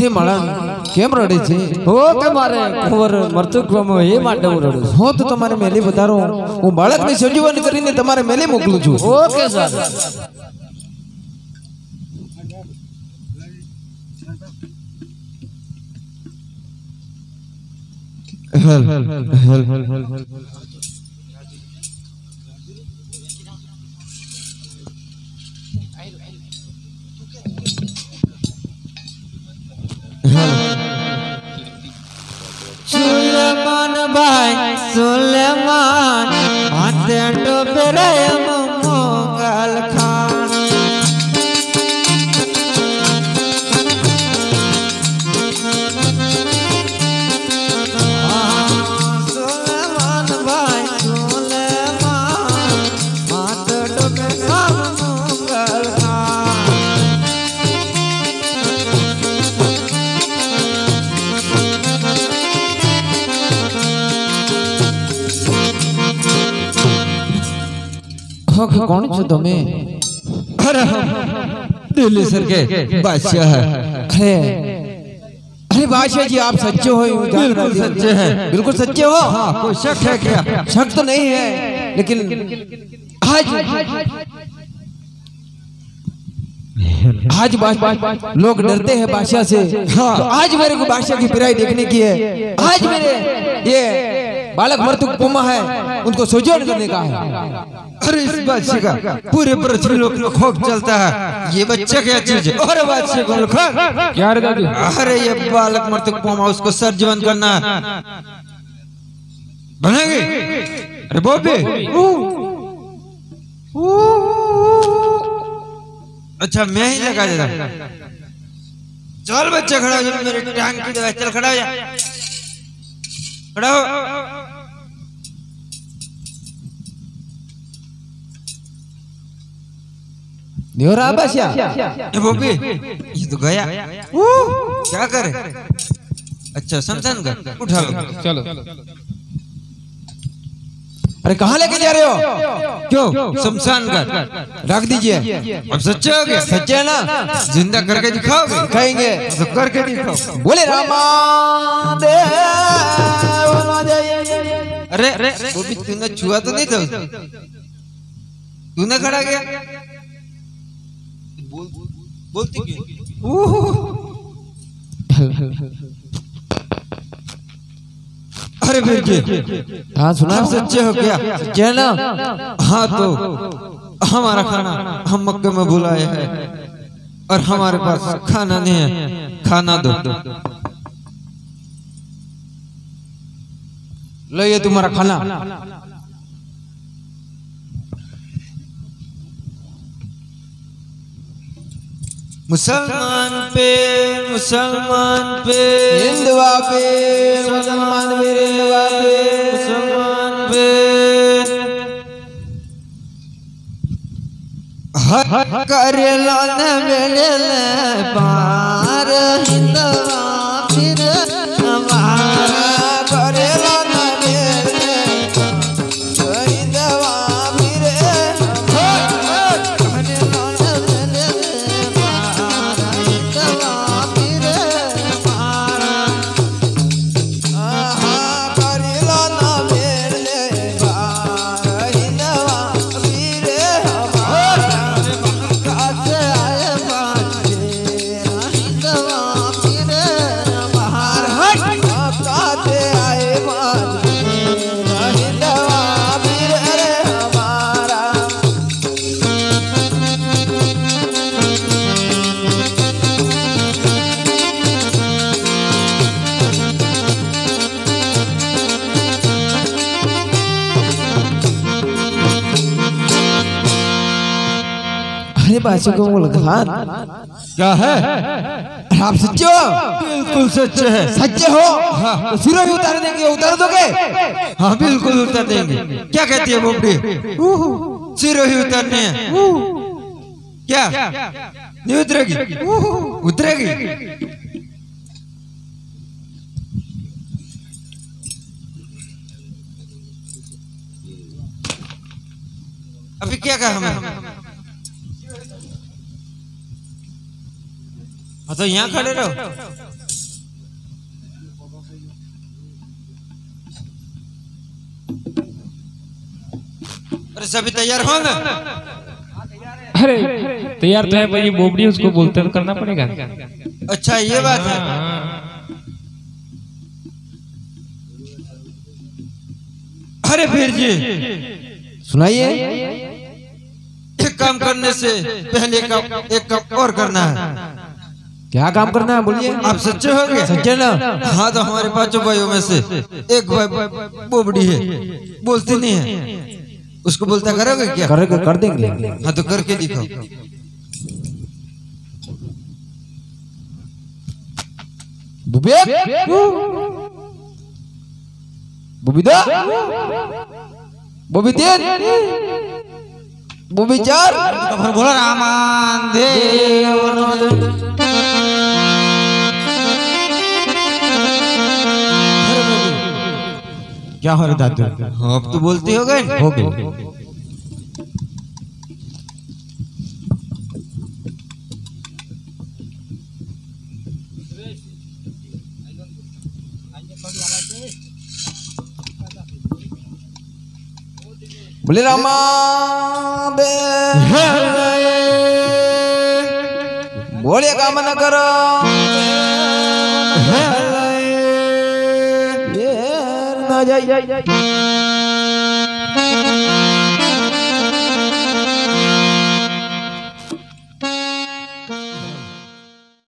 अरे माड़ा केम रड़े छे हो के मारे खबर मरतुक बमो ए માટે હું રડું हो तो तुम्हारे मेले बतारो हूँ बालक ने संजीवन करीने तुम्हारे मेले मोकलू छू ओके सर सुलेमान भाई सुलेमान हाथे डोबे रे मंगल खान सुलेमान भाई सुलेमान हाथे डोबे मंगल खान हो कौन छो तुम्हें अरे दिल्ली सर के बादशाह है अरे अरे बादशाह जी आप सच्चे हो बिल्कुल सच्चे हैं बिल्कुल सच्चे हो हाँ कोई शक है क्या शक तो नहीं है लेकिन आज लोग डरते हैं बादशाह से हाँ। तो आज मेरे को बादशाह की पिराई देखने की है आज मेरे ये बालक मर्तुक पोमा है उनको सोजोन करने का है अरे इस बादशाह का पूरे पृथ्वी लोक में खौफ चलता है ये बच्चा क्या चीज है अरे बादशाह को क्या रे दादू अरे ये बालक मर्तुक पोमा उसको सर्जवन करना बनेगी अरे बॉबी अच्छा मैं ही लगा देता चल बच्चा खड़ा हो जा मेरे टांग की दवाई चल खड़ा हो जा खड़ा हो न्योरा बादशाह ए बॉबी ये तो गया क्या करे अच्छा समझन कर उठा लो चलो अरे कहाँ लेके जा रहे हो क्यों शमशान कर रख दीजिए अब सच्चे हो गया सच्चे है ना जिंदा करके दिखाओगे कहेंगे तो करके दिखाओ बोले रामा अरे वो भी तूने छुआ तो नहीं था तूने खड़ा गया बोलती क्यों अरे बेटे हाँ सुना आप सच्चे हो क्या सच्चे है ना हाँ तो हमारा खाना हम मक्के में बुलाए हैं और हमारे पास खाना नहीं है खाना दो लो ये तुम्हारा खाना मुसलमान पे हिंदुआ पे मुसलमान पे हिंदुआ पे मुसलमान पे हक करेला न मेले पार हिंदुआ फिर हमारा करेला न मेरे हिंदुआ फिर बादशाह को मुल्खान क्या है आप सच्चे हो बिल्कुल सच्चे है सच्चे हो तो सिरों ही उतार देंगे उतार दोगे हाँ बिल्कुल उतार देंगे क्या कहती है बोबड़ी सिरों ही उतारने हैं क्या नहीं उतरेगी उतरेगी अभी क्या कहा हमें हाँ तो यहाँ खड़े रहो। अरे सभी तैयार हो ना? अरे तैयार तो है भाई, ये बोबड़ी उसको बोलते तो करना पड़ेगा। अच्छा ये बात है। अरे फिर जी सुनाइए। एक काम करने से पहले एक काम और करना है। क्या काम करना है बोलिए। आप सच्चे हो गए? सच्चे ना? हाँ तो हमारे पांचों भाइयों में से एक भाई बोबड़ी है, बोलती नहीं है, उसको बोलता करोगे क्या? कर देंगे। हाँ तो करके दिखाओ। बुबे बुबिदा बुबी तीन बुबी चार बोला रामान देव। क्या हो रहा दादू? हाँ अब तो बोलती हो गए। हो गए। बोले रामा दे बोले काम न करो ये ना जाई